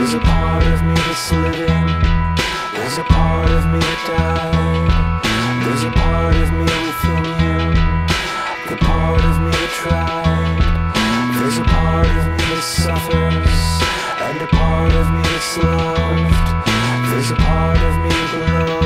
There's a part of me that's living, there's a part of me that died. There's a part of me within you, the part of me that tried. There's a part of me that suffers, and a part of me that's loved. There's a part of me below.